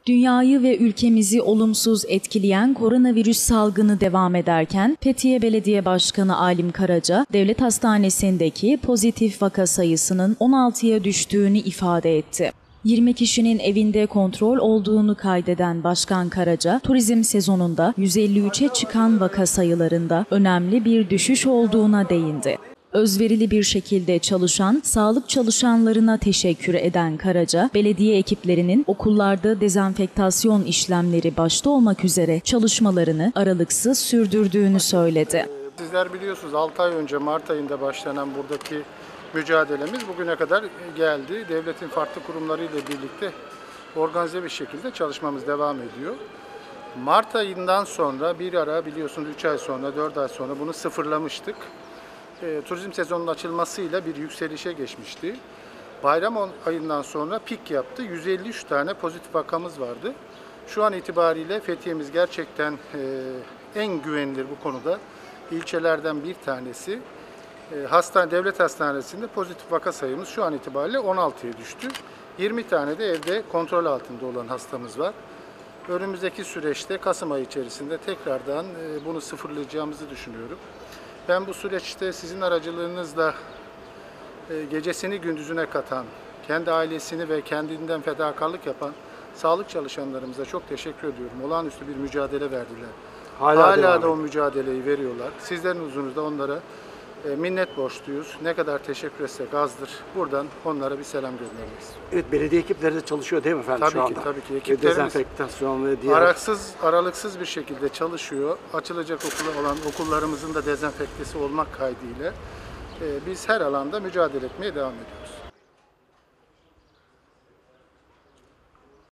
Dünyayı ve ülkemizi olumsuz etkileyen koronavirüs salgını devam ederken Fethiye Belediye Başkanı Alim Karaca, Devlet Hastanesi'ndeki pozitif vaka sayısının 16'ya düştüğünü ifade etti. 20 kişinin evinde kontrol olduğunu kaydeden Başkan Karaca, turizm sezonunda 153'e çıkan vaka sayılarında önemli bir düşüş olduğuna değindi. Özverili bir şekilde çalışan sağlık çalışanlarına teşekkür eden Karaca, belediye ekiplerinin okullarda dezenfektasyon işlemleri başta olmak üzere çalışmalarını aralıksız sürdürdüğünü söyledi. Sizler biliyorsunuz 6 ay önce Mart ayında başlanan buradaki mücadelemiz bugüne kadar geldi. Devletin farklı kurumlarıyla birlikte organize bir şekilde çalışmamız devam ediyor. Mart ayından sonra bir ara biliyorsunuz 3 ay sonra 4 ay sonra bunu sıfırlamıştık. Turizm sezonunun açılmasıyla bir yükselişe geçmişti. Bayram ayından sonra pik yaptı. 153 tane pozitif vakamız vardı. Şu an itibariyle Fethiye'miz gerçekten en güvenilir bu konuda ilçelerden bir tanesi. Devlet Hastanesi'nde pozitif vaka sayımız şu an itibariyle 16'ya düştü. 20 tane de evde kontrol altında olan hastamız var. Önümüzdeki süreçte Kasım ayı içerisinde tekrardan bunu sıfırlayacağımızı düşünüyorum. Ben bu süreçte sizin aracılığınızla gecesini gündüzüne katan, kendi ailesini ve kendinden fedakarlık yapan sağlık çalışanlarımıza çok teşekkür ediyorum. Olağanüstü bir mücadele verdiler. Hala da o mücadeleyi veriyorlar. Sizlerin huzurunuzda onlara minnet borçluyuz. Ne kadar teşekkür etsek azdır. Buradan onlara bir selam göndermek istiyorum. Evet, belediye ekipleri de çalışıyor değil mi efendim tabii şu anda? Tabii ki. Ekiplerimiz dezenfektasyon ve diğer... aralıksız bir şekilde çalışıyor. Açılacak olan okullarımızın da dezenfektesi olmak kaydıyla biz her alanda mücadele etmeye devam ediyoruz.